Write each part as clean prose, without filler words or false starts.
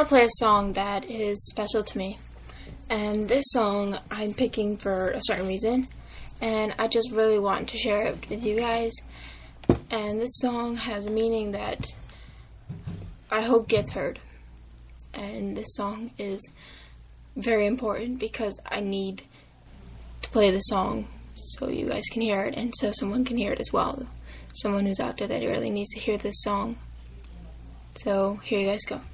want to play a song that is special to me. And this song I'm picking for a certain reason. And I just really want to share it with you guys. And this song has a meaning that I hope gets heard. And this song is very important because I need to play the song so you guys can hear it and so someone can hear it as well. Someone who's out there that really needs to hear this song. So here you guys go.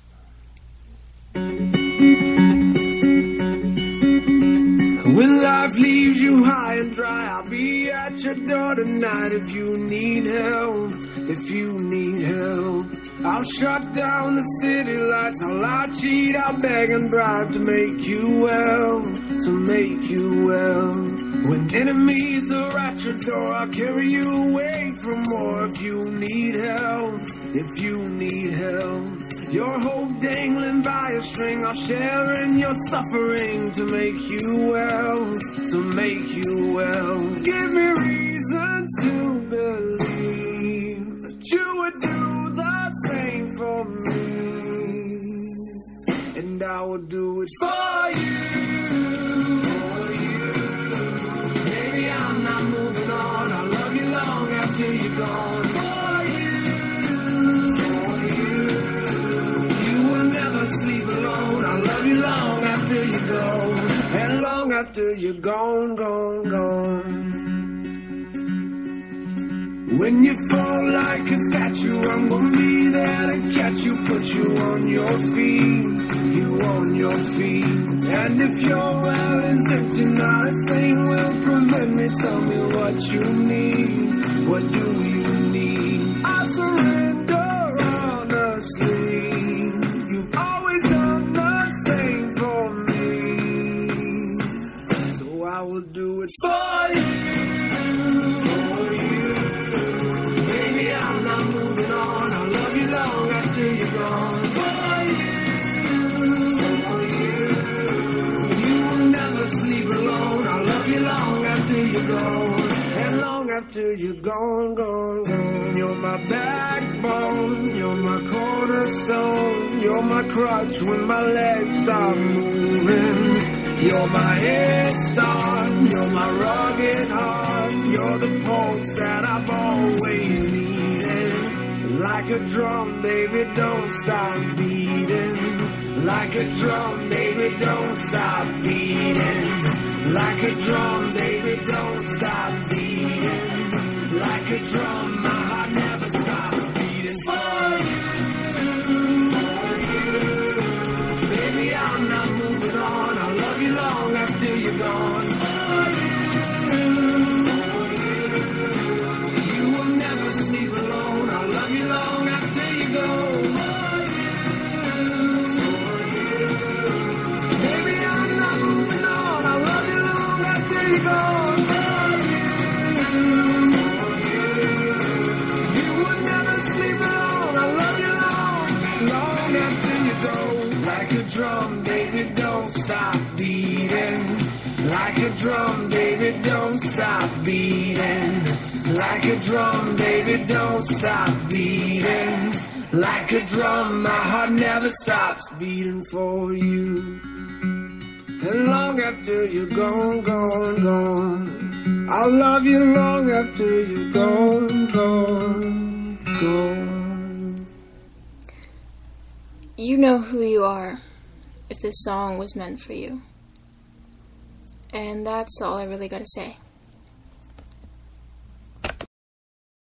When life leaves you high and dry, I'll be at your door tonight if you need help, if you need help. I'll shut down the city lights, I'll lie, cheat, I'll beg and bribe to make you well, to make you well. When enemies are at your door, I'll carry you away from more if you need help, if you need help. Your hope dangling by a string, I'll share in your suffering to make you well, to make you well. Give me reasons to believe that you would do the same for me, and I will do it for you, for you. Baby, I'm not moving on, I'll love you long after you're gone. Sleep alone, I'll love you long after you go, and long after you're gone, gone, gone. When you fall like a statue, I'm gonna be there to catch you, put you on your feet, you on your feet. And if your well is empty, not a thing will prevent me. Tell me what you need, what do you need? I surrender honestly. I will do it for you, for you. Baby, I'm not moving on, I'll love you long after you're gone. For you. You will never sleep alone, I'll love you long after you're gone, and long after you're gone, gone, gone. You're my backbone, you're my cornerstone, you're my crutch when my legs stop moving. You're my head start, you're my rugged heart, you're the pulse that I've always needed. Like a drum, baby, don't stop beating. Like a drum, baby, don't stop beating. Like a drum, baby, don't stop beating. Like a drum, my heart never stops beating. For you, baby, I'm not moving on. Long after you're gone, you will never sleep alone. I'll love you long after you go. Baby, I'm not moving on. I'll love you long after you go. You will never sleep alone. I'll love you long after you go. Like a drum, baby, don't stop. Like a drum, baby, don't stop beating. Like a drum, baby, don't stop beating. Like a drum, my heart never stops beating for you. And long after you're gone, gone, gone, I'll love you long after you're gone, gone, gone. You know who you are if this song was meant for you. And that's all I really gotta say.